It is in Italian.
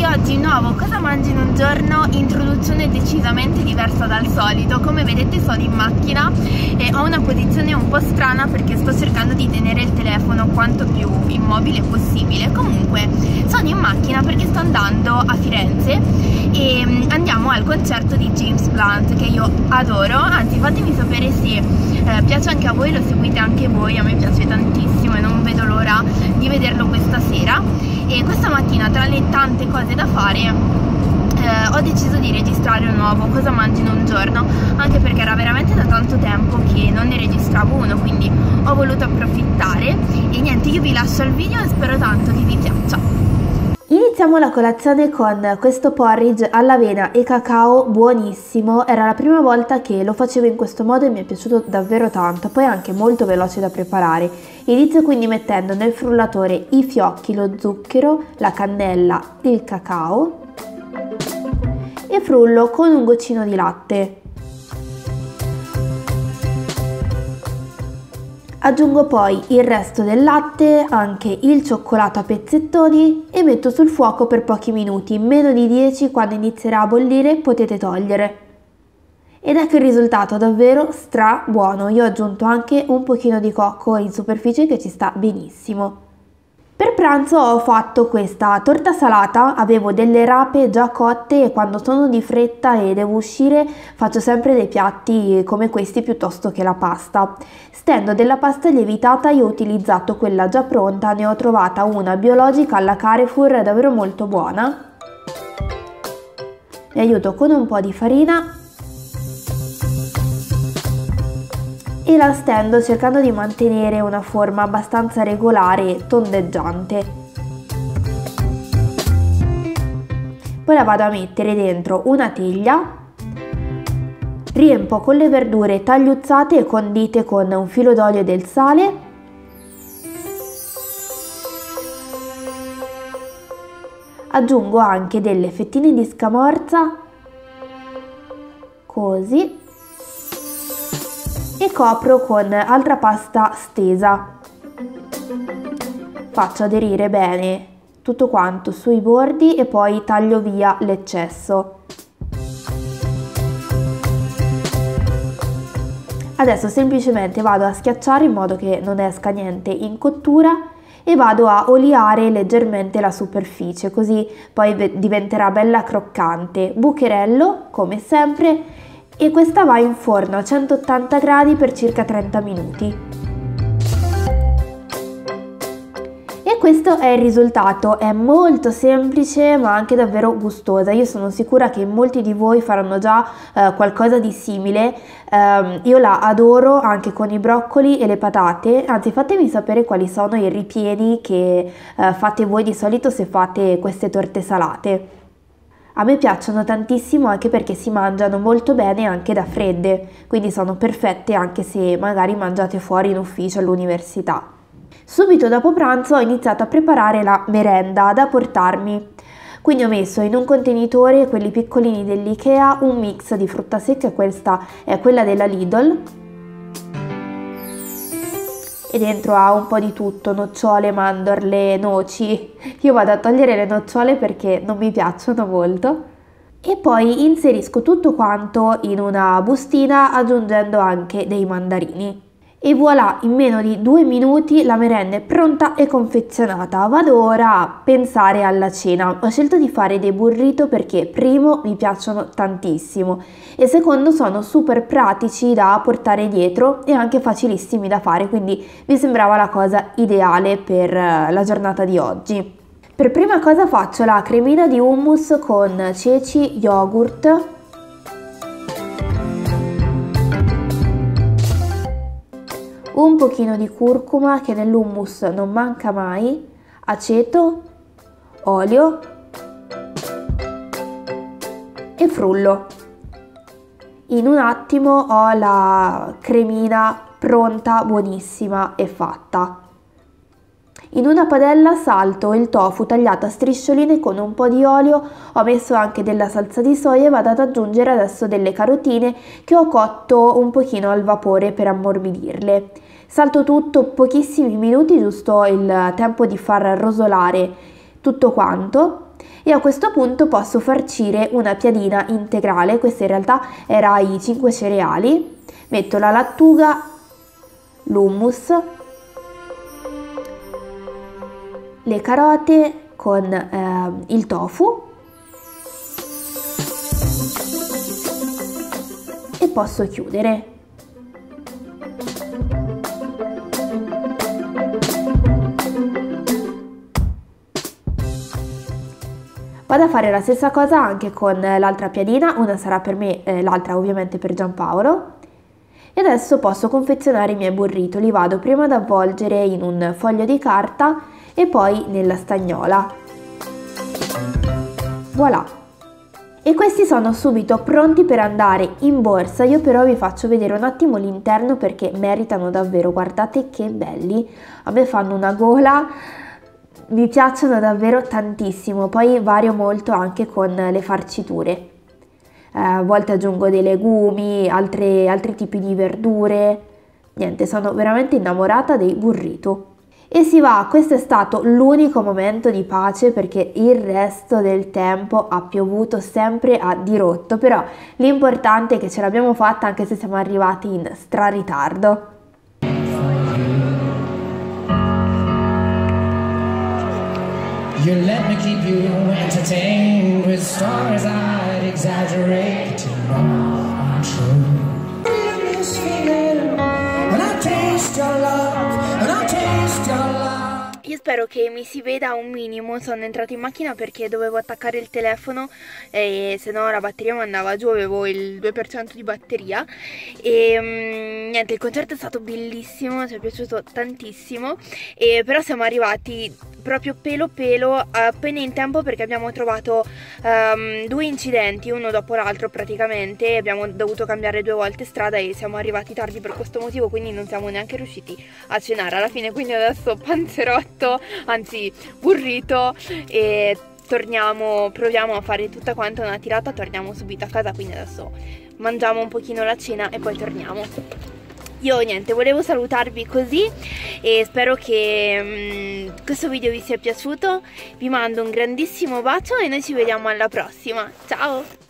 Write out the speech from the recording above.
oggi nuovo Cosa mangi in un giorno, introduzione decisamente diversa dal solito. Come vedete sono in macchina e ho una posizione un po' strana perché sto cercando di tenere il telefono quanto più immobile possibile. Comunque sono in macchina perché sto andando a Firenze e andiamo al concerto di James Blunt, che io adoro. Anzi, fatemi sapere se piace anche a voi, lo seguite anche voi. A me piace tantissimo e non vedo l'ora di vederlo questa sera. E questa mattina, tra le tante cose da fare, ho deciso di registrare un nuovo Cosa mangi in un giorno, anche perché era veramente da tanto tempo che non ne registravo uno, quindi ho voluto approfittare. E niente, io vi lascio il video e spero tanto che vi piaccia. Iniziamo la colazione con questo porridge all'avena e cacao buonissimo. Era la prima volta che lo facevo in questo modo e mi è piaciuto davvero tanto, poi è anche molto veloce da preparare. Inizio quindi mettendo nel frullatore i fiocchi, lo zucchero, la cannella, il cacao e frullo con un goccino di latte. Aggiungo poi il resto del latte, anche il cioccolato a pezzettoni e metto sul fuoco per pochi minuti, meno di 10. Quando inizierà a bollire potete togliere. Ed ecco il risultato, davvero stra buono. Io ho aggiunto anche un pochino di cocco in superficie che ci sta benissimo. Per pranzo ho fatto questa torta salata, avevo delle rape già cotte e quando sono di fretta e devo uscire faccio sempre dei piatti come questi piuttosto che la pasta. Stendo della pasta lievitata, io ho utilizzato quella già pronta, ne ho trovata una biologica alla Carrefour, davvero molto buona. Mi aiuto con un po' di farina e la stendo cercando di mantenere una forma abbastanza regolare e tondeggiante. Poi la vado a mettere dentro una teglia, riempo con le verdure tagliuzzate e condite con un filo d'olio e del sale, aggiungo anche delle fettine di scamorza, così, e copro con altra pasta stesa. Faccio aderire bene tutto quanto sui bordi e poi taglio via l'eccesso. Adesso semplicemente vado a schiacciare in modo che non esca niente in cottura e vado a oliare leggermente la superficie, così poi diventerà bella croccante. Bucherello come sempre e questa va in forno a 180 gradi per circa 30 minuti. E questo è il risultato, è molto semplice ma anche davvero gustosa. Io sono sicura che molti di voi faranno già qualcosa di simile. Io la adoro anche con i broccoli e le patate, anzi fatemi sapere quali sono i ripieni che fate voi di solito se fate queste torte salate. A me piacciono tantissimo anche perché si mangiano molto bene anche da fredde, quindi sono perfette anche se magari mangiate fuori in ufficio all'università. Subito dopo pranzo ho iniziato a preparare la merenda da portarmi. Quindi ho messo in un contenitore, quelli piccolini dell'Ikea, un mix di frutta secca, questa è quella della Lidl. E dentro ha un po' di tutto, nocciole, mandorle, noci. Io vado a togliere le nocciole perché non mi piacciono molto. E poi inserisco tutto quanto in una bustina aggiungendo anche dei mandarini. E voilà, in meno di 2 minuti la merenda è pronta e confezionata. Vado ora a pensare alla cena. Ho scelto di fare dei burrito perché primo mi piacciono tantissimo e secondo sono super pratici da portare dietro e anche facilissimi da fare, quindi mi sembrava la cosa ideale per la giornata di oggi. Per prima cosa faccio la cremina di hummus con ceci, yogurt, un pochino di curcuma che nell'hummus non manca mai, aceto, olio e frullo. In un attimo ho la cremina pronta, buonissima e fatta. In una padella salto il tofu tagliato a striscioline con un po' di olio, ho messo anche della salsa di soia e vado ad aggiungere adesso delle carotine che ho cotto un pochino al vapore per ammorbidirle. Salto tutto pochissimi minuti, giusto il tempo di far rosolare tutto quanto e a questo punto posso farcire una piadina integrale. Questa in realtà era i 5 cereali. Metto la lattuga, l'hummus, le carote con il tofu e posso chiudere. Vado a fare la stessa cosa anche con l'altra piadina, una sarà per me, l'altra ovviamente per Giampaolo. E adesso posso confezionare i miei burrito, li vado prima ad avvolgere in un foglio di carta e poi nella stagnola. Voilà! E questi sono subito pronti per andare in borsa. Io però vi faccio vedere un attimo l'interno perché meritano davvero, guardate che belli, a me fanno una gola, mi piacciono davvero tantissimo, poi vario molto anche con le farciture. A volte aggiungo dei legumi, altri tipi di verdure, niente, sono veramente innamorata dei burrito. E si va, questo è stato l'unico momento di pace perché il resto del tempo ha piovuto sempre a dirotto, però l'importante è che ce l'abbiamo fatta anche se siamo arrivati in straritardo. You let me keep you entertained with stories I'd exaggerate to know I'm true. This feeling, and I taste your love, and I taste your love. Io spero che mi si veda un minimo, sono entrata in macchina perché dovevo attaccare il telefono e se no la batteria mi andava giù, avevo il 2% di batteria e niente, il concerto è stato bellissimo, ci è piaciuto tantissimo e però siamo arrivati proprio pelo appena in tempo perché abbiamo trovato 2 incidenti uno dopo l'altro praticamente, abbiamo dovuto cambiare 2 volte strada e siamo arrivati tardi per questo motivo, quindi non siamo neanche riusciti a cenare alla fine, quindi adesso panzerotto, anzi burrito e torniamo, proviamo a fare tutta quanta una tirata, torniamo subito a casa, quindi adesso mangiamo un pochino la cena e poi torniamo. Io niente, volevo salutarvi così e spero che questo video vi sia piaciuto, vi mando un grandissimo bacio e noi ci vediamo alla prossima, ciao!